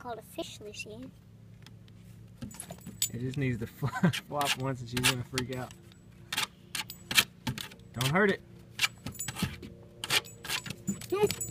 called a fish, Lucy. It just needs to flop once and she's gonna freak out. Don't hurt it.